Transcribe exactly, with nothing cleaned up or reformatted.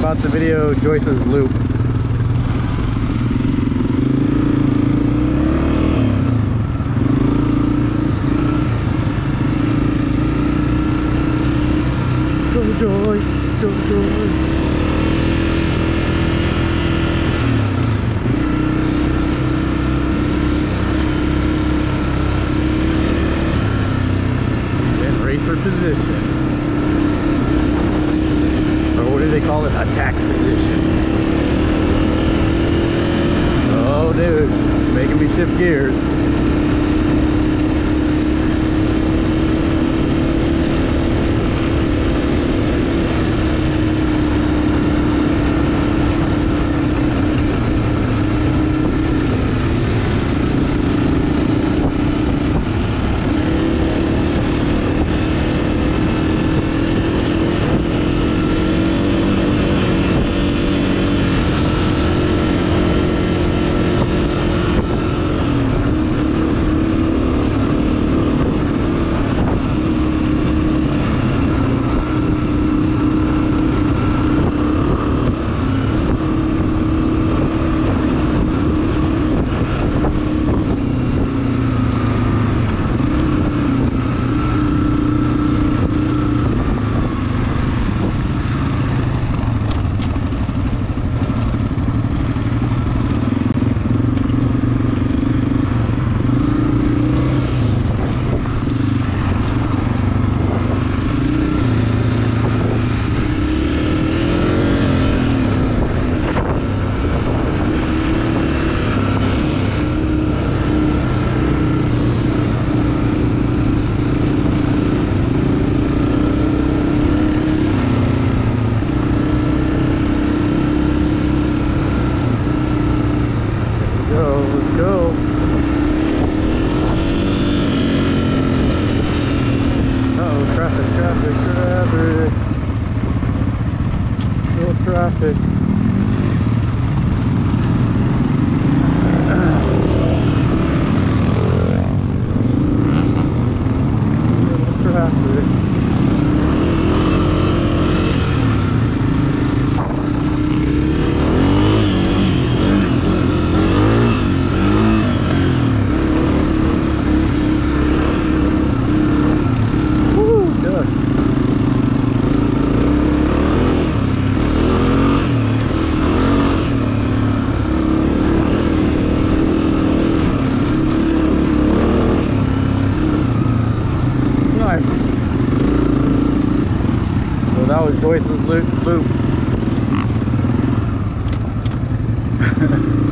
about the video Joyce's Loop. Go Joyce, go Joyce. Racer position, or what do they call it? Attack position. Oh dude, making me shift gears. Traffic. Traffic. Woo, good. So that was Joyce's loop. loop.